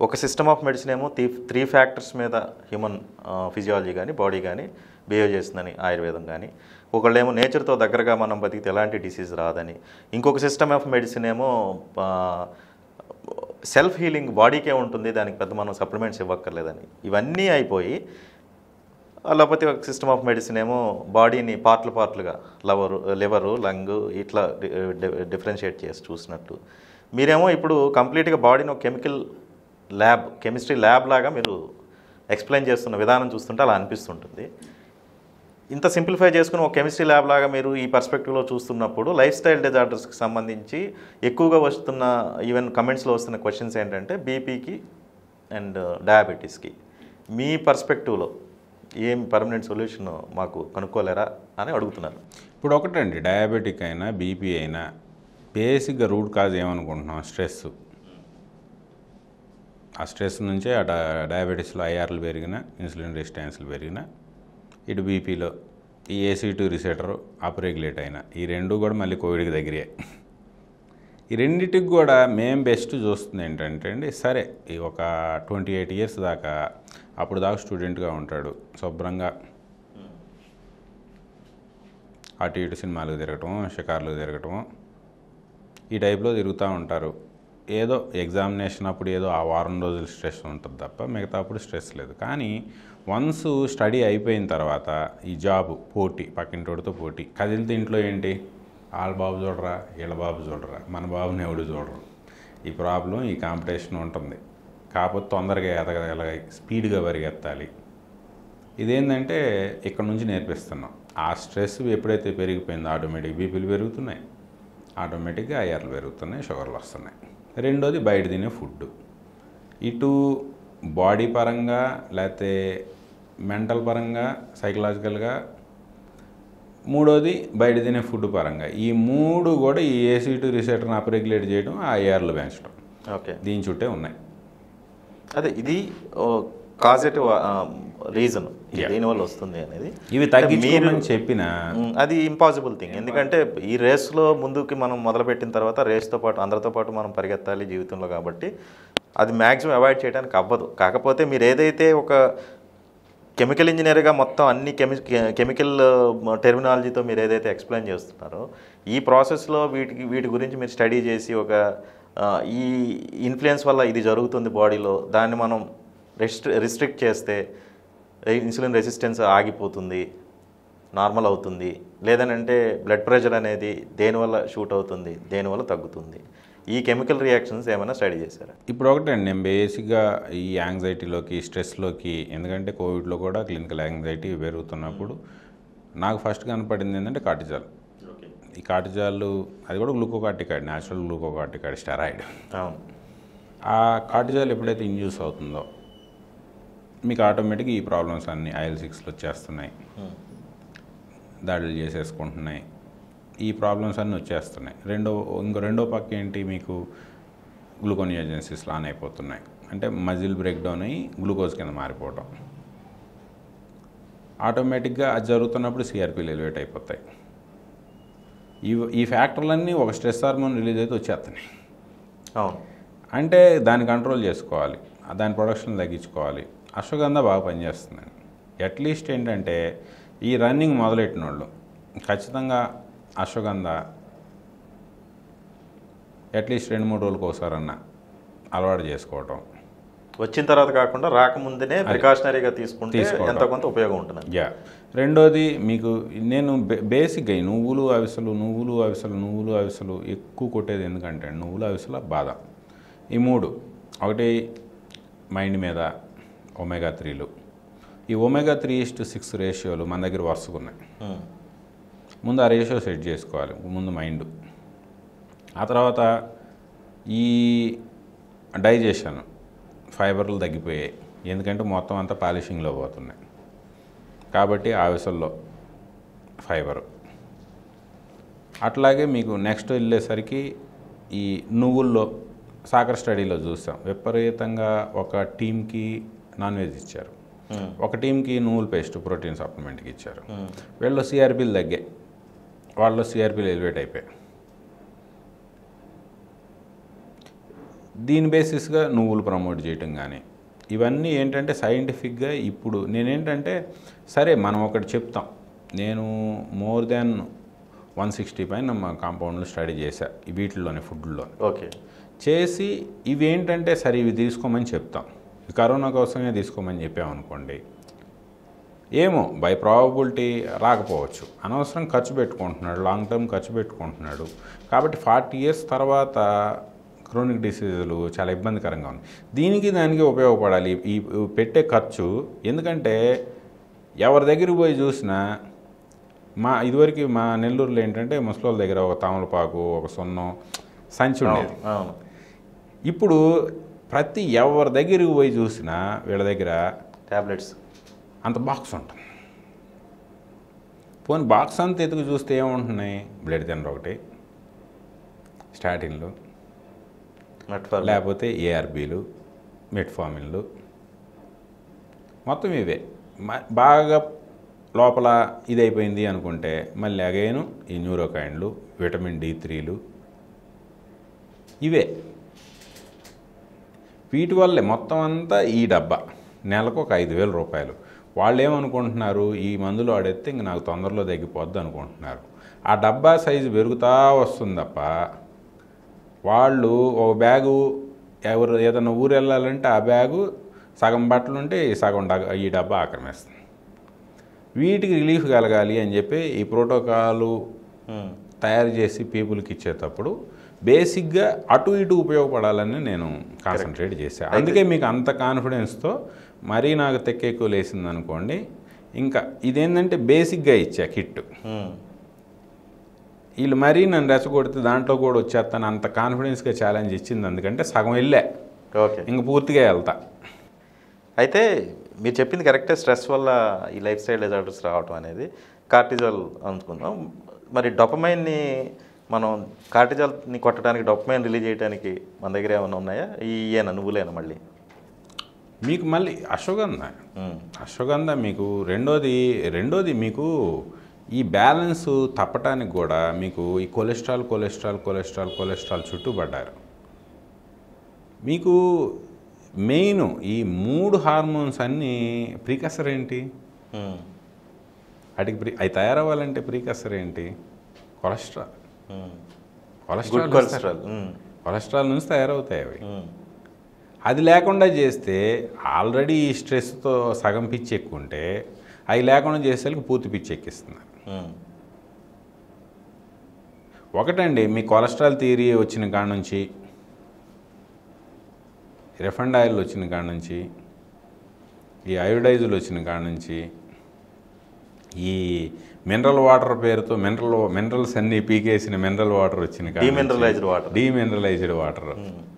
ఒక system of medicine ఏమో 3 factors మీద హ్యూమన్ ఫిజియాలజీ కానీ బాడీ కానీ బిహేవ్ చేస్తుందని ఆయుర్వేదం కానీ, ఒకళ్ళేమో నేచర్తో దగ్గరగా మనం బతికితే ఎలాంటి డిసీజ్ రాదని, ఇంకొక సిస్టమ్ ఆఫ్ మెడిసిన్ ఏమో సెల్ఫ్ హీలింగ్ బాడీకే ఉంటుంది, దానికి పెద్ద మనం సప్లిమెంట్స్ ఇవ్వక్కర్లేదని. ఇవన్నీ అయిపోయి అలోపతి ఒక సిస్టమ్ ఆఫ్ మెడిసిన్ ఏమో బాడీని పార్ట్లుగా లివరు లంగ్ ఇట్లా డిఫరెన్షియేట్ చేసి చూసినట్టు, మీరేమో ఇప్పుడు కంప్లీట్గా బాడీని ఒక కెమిస్ట్రీ ల్యాబ్ లాగా మీరు ఎక్స్ప్లెయిన్ చేస్తున్న విధానం చూస్తుంటే అలా అనిపిస్తుంటుంది. ఇంత సింప్లిఫై చేసుకుని ఒక కెమిస్ట్రీ ల్యాబ్ లాగా మీరు ఈ పర్స్పెక్టివ్లో చూస్తున్నప్పుడు లైఫ్ స్టైల్ డిజార్డర్స్కి సంబంధించి ఎక్కువగా వస్తున్న ఈవెన్ కమెంట్స్లో వస్తున్న క్వశ్చన్స్ ఏంటంటే బీపీకి అండ్ డయాబెటీస్కి మీ పర్స్పెక్టివ్లో ఏం పర్మనెంట్ సొల్యూషన్ మాకు కనుక్కోలేరా అని అడుగుతున్నారు. ఇప్పుడు ఒకటండి, డయాబెటిక్ అయినా బీపీ అయినా బేసిక్గా రూట్ కాజ్ ఏమనుకుంటున్నాం? స్ట్రెస్. ఆ స్ట్రెస్ నుంచే ఆ డయాబెటీస్లో ఐఆర్లు పెరిగినా, ఇన్సులిన్ రెసిస్టెన్స్లు పెరిగినా, ఇటు బీపీలో ఈ ACE2 రిసెప్టర్ అప్రెగ్యులేట్ అయినా, ఈ రెండు కూడా మళ్ళీ కోవిడ్కి దగ్గరే. ఈ రెండింటికి కూడా మేము బెస్ట్ చూస్తుంది ఏంటంటే అండి, సరే ఈ ఒక 28 ఇయర్స్ దాకా అప్పుడు దాకా స్టూడెంట్గా ఉంటాడు, శుభ్రంగా అటు ఇటు సినిమాలకు తిరగటం, షికార్లకు తిరగటం, ఈ టైప్లో తిరుగుతూ ఉంటారు. ఏదో ఎగ్జామినేషన్ అప్పుడు ఏదో ఆ వారం రోజులు స్ట్రెస్ ఉంటుంది తప్ప మిగతా అప్పుడు స్ట్రెస్ లేదు. కానీ వన్స్ స్టడీ అయిపోయిన తర్వాత ఈ జాబ్ పోటీ, పక్కింటోడితో పోటీ, కదిలితే ఇంట్లో ఏంటి, వాళ్ళ బాబు చూడరా, వీళ్ళ బాబు చూడరా, మన బాబుని ఎవడు చూడరు, ఈ ప్రాబ్లం, ఈ కాంపిటీషన్ ఉంటుంది. కాకపోతే తొందరగా ఎదగలగాలి, స్పీడ్గా పరిగెత్తాలి. ఇదేంటంటే ఇక్కడ నుంచి నేర్పిస్తున్నాం. ఆ స్ట్రెస్ ఎప్పుడైతే పెరిగిపోయిందో ఆటోమేటిక్ బీపీలు పెరుగుతున్నాయి, ఆటోమేటిక్గా ఐఆర్లు పెరుగుతున్నాయి, షుగర్లు వస్తున్నాయి. రెండోది బయట తినే ఫుడ్, ఇటు బాడీ పరంగా లేకపోతే మెంటల్ పరంగా సైకలాజికల్గా, మూడోది బయట తినే ఫుడ్ పరంగా. ఈ మూడు కూడా ఈ ACE2 రిసెప్టర్ని అప్రెగ్యులేట్ చేయడం, ఆ ఐఆర్లు పెంచడం, ఓకే, దీని చుట్టే ఉన్నాయి. అదే ఇది కాజేటివ్ రీజన్ దీనివల్ల వస్తుంది అనేది. ఇవి తగ్గించుకోమని చెప్పిన అది ఇంపాసిబుల్ థింగ్. ఎందుకంటే ఈ రేస్లో ముందుకి మనం మొదలుపెట్టిన తర్వాత రేస్తో పాటు అందరితో పాటు మనం పరిగెత్తాలి జీవితంలో, కాబట్టి అది మ్యాక్సిమం అవాయిడ్ చేయడానికి అవ్వదు. కాకపోతే మీరు ఏదైతే ఒక కెమికల్ ఇంజనీర్గా మొత్తం అన్ని కెమికల్ టెర్మినాలజీతో మీరు ఏదైతే ఎక్స్ప్లెయిన్ చేస్తున్నారో, ఈ ప్రాసెస్లో వీటి గురించి మీరు స్టడీ చేసి ఒక ఈ ఇన్ఫ్లుయెన్స్ వల్ల ఇది జరుగుతుంది బాడీలో, దాన్ని మనం రిస్ట్రిక్ట్ చేస్తే ఇన్సులిన్ రెసిస్టెన్స్ ఆగిపోతుంది, నార్మల్ అవుతుంది, లేదనంటే బ్లడ్ ప్రెషర్ అనేది దేనివల్ల షూట్ అవుతుంది, దేనివల్ల తగ్గుతుంది, ఈ కెమికల్ రియాక్షన్స్ ఏమైనా స్టడీ చేశారా? ఇప్పుడు ఒకటండి, నేను బేసిక్గా ఈ యాంగ్జైటీలోకి, స్ట్రెస్లోకి, ఎందుకంటే కోవిడ్లో కూడా క్లినికల్ యాంగ్జైటీ పెరుగుతున్నప్పుడు నాకు ఫస్ట్ కనపడింది ఏంటంటే కార్టిజాల్. ఈ కార్టిజాల్ అది కూడా గ్లూకోకార్టికాయిడ్, న్యాచురల్ గ్లూకోకార్టికాయిడ్ స్టెరాయిడ్. ఆ కార్టిజాల్ ఎప్పుడైతే ఇండ్యూస్ అవుతుందో మీకు ఆటోమేటిక్గా ఈ ప్రాబ్లమ్స్ అన్నీ IL-6 వచ్చేస్తున్నాయి, దాడులు చేసేసుకుంటున్నాయి, ఈ ప్రాబ్లమ్స్ అన్నీ వచ్చేస్తున్నాయి. రెండో పక్క ఏంటి, మీకు గ్లూకోనియోజెన్సిస్ లాన్ అయిపోతున్నాయి, అంటే మజిల్ బ్రేక్ డౌన్ అయ్యి గ్లూకోజ్ కింద మారిపోవటం. ఆటోమేటిక్గా అది జరుగుతున్నప్పుడు CRPలు ఎలివేట్ అయిపోతాయి. ఈ ఫ్యాక్టర్లన్నీ ఒక స్ట్రెస్ హార్మోన్ రిలీజ్ అయితే వచ్చేస్తున్నాయి. అంటే దాన్ని కంట్రోల్ చేసుకోవాలి, దాని ప్రొడక్షన్ తగ్గించుకోవాలి. అశ్వగంధ బాగా పనిచేస్తుందండి. అట్లీస్ట్ ఏంటంటే ఈ రన్నింగ్ మొదలెట్టిన వాళ్ళు ఖచ్చితంగా అశ్వగంధ అట్లీస్ట్ 2-3 రోజులకు ఒకసారన్నా అలవాటు చేసుకోవటం, వచ్చిన తర్వాత కాకుండా రాకముందునే ప్రికాషనరీగా తీసుకుంటే ఎంత కొంత ఉపయోగం ఉంటుంది. రెండోది మీకు నేను బేసిక్గా ఈ నువ్వులు అవిసెలు ఎక్కువ కొట్టేది ఎందుకంటే నువ్వులు అవిసెల బాధ. ఈ మూడు, ఒకటి మైండ్ మీద ఒమేగా-3లు, ఈ ఒమేగా-3:6 రేషియోలు మన దగ్గర వరుసకున్నాయి. ముందు ఆ రేషియో సెట్ చేసుకోవాలి, ముందు మైండ్. ఆ తర్వాత ఈ డైజెషన్, ఫైబర్లు తగ్గిపోయాయి, ఎందుకంటే మొత్తం అంతా పాలిషింగ్లో పోతున్నాయి, కాబట్టి ఆవిసల్లో ఫైబరు. అట్లాగే మీకు నెక్స్ట్ వెళ్ళేసరికి ఈ నువ్వుల్లో సాకర్ స్టడీలో చూసాం, విపరీతంగా ఒక టీంకి నాన్ వెజ్ ఇచ్చారు, ఒక టీంకి నువ్వుల పేస్ట్ ప్రోటీన్ సప్లిమెంట్కి ఇచ్చారు. వీళ్ళు CRPలు తగ్గాయి, వాళ్ళు CRPలు ఎలివేట్ అయిపోయాయి. దీని బేసిస్గా నువ్వులు ప్రమోట్ చేయటం కానీ ఇవన్నీ ఏంటంటే సైంటిఫిక్గా ఇప్పుడు నేనేంటంటే సరే మనం ఒకటి చెప్తాం. నేను మోర్ దాన్ 160 పైన మా కాంపౌండ్లో స్టడీ చేశా వీటిల్లోనే ఫుడ్లో ఓకే చేసి ఇవేంటంటే సరే ఇవి తీసుకోమని చెప్తాం. కరోనా కోసమే తీసుకోమని చెప్పామనుకోండి, ఏమో బై ప్రాబబిలిటీ రాకపోవచ్చు. అనవసరం ఖర్చు పెట్టుకుంటున్నాడు, లాంగ్ టర్మ్ ఖర్చు పెట్టుకుంటున్నాడు. కాబట్టి 40 years తర్వాత క్రోనిక్ డిసీజులు చాలా ఇబ్బందికరంగా ఉన్నాయి. దీనికి దానికి ఉపయోగపడాలి ఈ పెట్టే ఖర్చు. ఎందుకంటే ఎవరి దగ్గరికి పోయి చూసినా ఇదివరకు మా నెల్లూరులో ఏంటంటే ముసలోళ్ళ దగ్గర ఒక తామలపాకు, ఒక సున్నం సంచి ఉండేది. ఇప్పుడు ప్రతి ఎవరి దగ్గరికి పోయి చూసినా వీళ్ళ దగ్గర ట్యాబ్లెట్స్ అంత బాక్స్ ఉంటుంది. పోనీ బాక్స్ అంతా ఎత్తుకు చూస్తే ఏముంటున్నాయి? బ్లడ్ థిన్నర్ ఒకటి, స్టాటిన్లు, లేకపోతే ఏఆర్బీలు, మెట్ఫార్మిన్లు, మొత్తం ఇవే. బాగా లోపల ఇదైపోయింది అనుకుంటే మళ్ళీ అగైను ఈ న్యూరోకైన్లు, విటమిన్ D3లు, ఇవే. వీటి వల్లే మొత్తం అంతా ఈ డబ్బా నెలకు ఒక 5,000 రూపాయలు. వాళ్ళు ఏమనుకుంటున్నారు, ఈ మందులు వాడేస్తే ఇంక నాకు తొందరలో తగ్గిపోద్ది అనుకుంటున్నారు. ఆ డబ్బా సైజు పెరుగుతూ వస్తుంది తప్ప వాళ్ళు ఒక బ్యాగు ఏదైనా ఊరు వెళ్ళాలంటే ఆ బ్యాగు సగం బట్టలు ఉంటే సగం ఈ డబ్బా ఆక్రమిస్తుంది. వీటికి రిలీఫ్ కలగాలి అని చెప్పి ఈ ప్రోటోకాలు తయారు చేసి పీపుల్కి ఇచ్చేటప్పుడు బేసిక్గా అటు ఇటు ఉపయోగపడాలని నేను కాన్సన్ట్రేట్ చేశాను. అందుకే మీకు అంత కాన్ఫిడెన్స్తో మరీ నాకు తెక్కెక్కువ లేసింది అనుకోండి. ఇంకా ఇదేంటంటే బేసిక్గా ఇచ్చా కిట్. వీళ్ళు మరీ నన్ను రెచ్చగొడితే దాంట్లో కూడా వచ్చేస్తాను అంత కాన్ఫిడెన్స్గా ఛాలెంజ్ ఇచ్చింది. అందుకంటే సగం వెళ్ళా, ఓకే ఇంక పూర్తిగా వెళ్తా. అయితే మీరు చెప్పింది కరెక్టే, స్ట్రెస్ వల్ల ఈ లైఫ్ స్టైల్ డిజార్డర్స్ రావటం అనేది. కార్టిజాల్ అనుకుందాం, మరి డొపమైన్ని మనం కార్టిజాల్ని కొట్టడానికి, డొపమైన్ రిలీజ్ చేయడానికి మన దగ్గర ఏమైనా ఉన్నాయా? ఈయన నువ్వులేనా మళ్ళీ మీకు మళ్ళీ అశ్వగంధ మీకు రెండోది మీకు ఈ బ్యాలెన్స్ తప్పటానికి కూడా మీకు ఈ కొలెస్ట్రాల్ చుట్టూ పడ్డారు. మీకు మెయిన్ ఈ 3 హార్మోన్స్ అన్నీ ప్రీకసర్ ఏంటి? వాటికి అవి తయారవ్వాలంటే ప్రీకసర్ ఏంటి? కొలెస్ట్రాల్ నుంచి తయారవుతాయి అవి. అది లేకుండా చేస్తే ఆల్రెడీ ఈ స్ట్రెస్తో సగం పిచ్చి ఎక్కువ ఉంటే అవి లేకుండా చేసేసరికి పూర్తి పిచ్చి ఎక్కిస్తున్నారు. ఒకటండి, మీ కొలెస్ట్రాల్ థియరీ వచ్చిన కాడ నుంచి, రిఫైండ్ ఆయిల్ వచ్చిన కాడ నుంచి, ఈ అయోడైజులు వచ్చిన కాడ నుంచి, ఈ మినరల్ వాటర్ పేరుతో మినరల్స్ అన్నీ పీకేసిన మినరల్ వాటర్ వచ్చిన కాడ, డీమినరలైజ్డ్ వాటర్,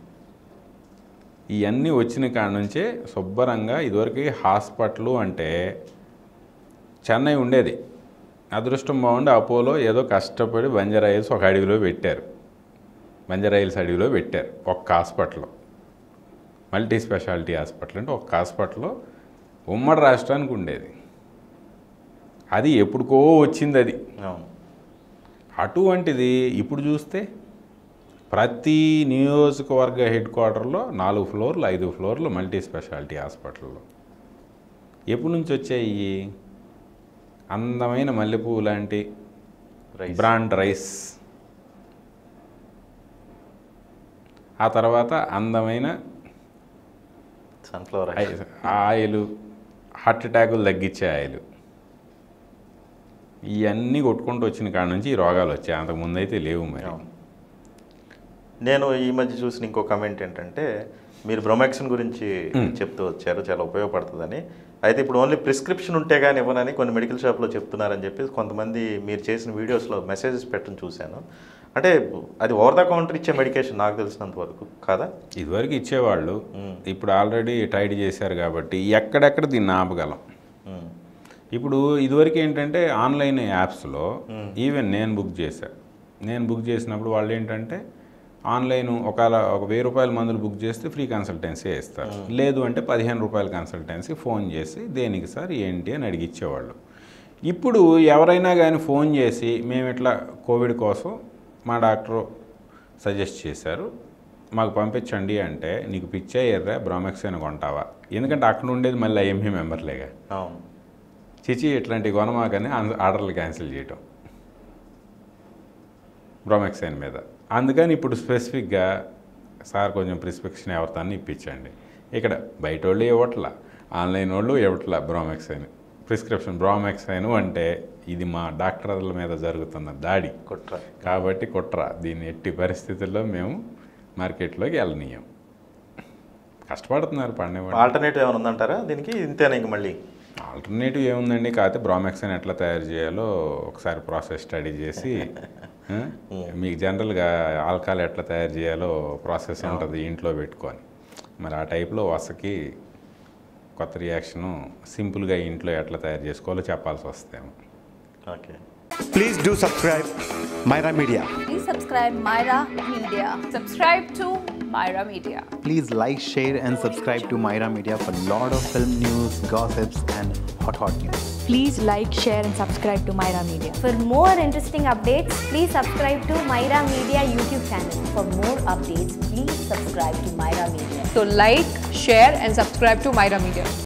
ఇవన్నీ వచ్చిన కాడ నుంచే శుభ్రంగా ఇదివరకు హాస్పిటల్ అంటే చెన్నై ఉండేది. అదృష్టం బాగుండి అపోలో ఏదో కష్టపడి బంజారాయిల్స్ ఒక అడవిలో పెట్టారు. బంజారాయిల్స్ అడవిలో పెట్టారు ఒక్క హాస్పిటల్, మల్టీ స్పెషాలిటీ హాస్పిటల్. అంటే ఒక హాస్పిటల్లో ఉమ్మడి రాష్ట్రానికి ఉండేది. అది ఎప్పుడుకో వచ్చింది అది. అటువంటిది ఇప్పుడు చూస్తే ప్రతి నియోజకవర్గ హెడ్ క్వార్టర్లో 4 ఫ్లోర్లు 5 ఫ్లోర్లు మల్టీ స్పెషాలిటీ హాస్పిటల్లో. ఎప్పటి నుంచి వచ్చాయి? అందమైన మల్లెపువ్వు లాంటి బ్రాండ్ రైస్, ఆ తర్వాత అందమైన సన్ఫ్లవర్ ఆయిల్, హార్ట్ అటాకులు తగ్గించే ఆయిల్, ఇవన్నీ కొట్టుకుంటూ వచ్చిన కాడ నుంచి ఈ రోగాలు వచ్చాయి. అంతకుముందు అయితే లేవు. మరి నేను ఈ మధ్య చూసిన ఇంకో కమెంట్ ఏంటంటే, మీరు బ్రోమాక్సిన్ గురించి చెప్తూ వచ్చారు, చాలా ఉపయోగపడుతుందని. అయితే ఇప్పుడు ఓన్లీ ప్రిస్క్రిప్షన్ ఉంటే కానీ ఇవ్వనని కొన్ని మెడికల్ షాప్లో చెప్తున్నారని చెప్పి కొంతమంది మీరు చేసిన వీడియోస్లో మెసేజెస్ పెట్టడం చూశాను. అంటే అది ఓవర్ ద కౌంటర్ ఇచ్చే మెడికేషన్ నాకు తెలిసినంత వరకు కాదా? ఇదివరకు ఇచ్చేవాళ్ళు, ఇప్పుడు ఆల్రెడీ టైడ్ చేశారు కాబట్టి ఎక్కడెక్కడ దీన్ని ఆపగలం. ఇప్పుడు ఇదివరకు ఏంటంటే ఆన్లైన్ యాప్స్లో ఈవెన్ నేను బుక్ చేసినప్పుడు వాళ్ళు ఏంటంటే ఆన్లైన్ ఒక 1000 రూపాయల మందులు బుక్ చేస్తే ఫ్రీ కన్సల్టెన్సీ ఇస్తారు. లేదు అంటే 15 రూపాయల కన్సల్టెన్సీ ఫోన్ చేసి దేనికి సార్ ఏంటి అని అడిగిచ్చేవాళ్ళు. ఇప్పుడు ఎవరైనా కానీ ఫోన్ చేసి మేము ఇట్లా కోవిడ్ కోసం మా డాక్టర్ సజెస్ట్ చేశారు, మాకు పంపించండి అంటే నీకు పిచ్చే ఎర్రా బ్రామెక్సైన్ కొంటావా? ఎందుకంటే అక్కడ ఉండేది మళ్ళీ ఐఎంఏ మెంబర్లేగా. అవును. చిచి ఇట్లాంటి కొనమాకని ఆర్డర్లు క్యాన్సిల్ చేయటం బ్రామెక్సైన్ మీద. అందుకని ఇప్పుడు స్పెసిఫిక్గా సార్ కొంచెం ప్రిస్క్రిప్షన్ ఎవరితాన్ని ఇప్పించండి. ఇక్కడ బయట వాళ్ళు ఇవ్వట్లా, ఆన్లైన్ వాళ్ళు ఇవ్వట్లా బ్రామెక్సైన్ ప్రిస్క్రిప్షన్. బ్రామెక్సైన్ అంటే ఇది మా డాక్టర్ల మీద జరుగుతున్న దాడి, కుట్ర. కాబట్టి కుట్ర. దీన్ని ఎట్టి పరిస్థితుల్లో మేము మార్కెట్లోకి వెళ్ళనీయం. కష్టపడుతున్నారు పండేవాళ్ళు. ఆల్టర్నేటివ్ ఏమైనా ఉందంటారా దీనికి? ఇంతేనా ఇంక మళ్ళీ? ఆల్టర్నేటివ్ ఏముందండి, కాకపోతే బ్రామెక్సైన్ ఎట్లా తయారు చేయాలో ఒకసారి ప్రాసెస్ స్టడీ చేసి మీకు జనరల్గా ఆల్కహాల్ ఎట్లా తయారు చేయాలో ప్రాసెస్ ఉంటుంది ఇంట్లో పెట్టుకొని, మరి ఆ టైప్లో వసకి కొత్త రియాక్షను సింపుల్గా ఇంట్లో ఎట్లా తయారు చేసుకోవాలో చెప్పాల్సి వస్తేమో. Okay. Please do subscribe Myra Media. Please subscribe Myra Media. Subscribe to Myra Media. Please like, share and subscribe to Myra Media for lot of film news, gossips and hot news. Please like, share and subscribe to Myra Media. For more interesting updates, please subscribe to Myra Media YouTube channel. For more updates, please subscribe to Myra Media. So like, share and subscribe to Myra Media.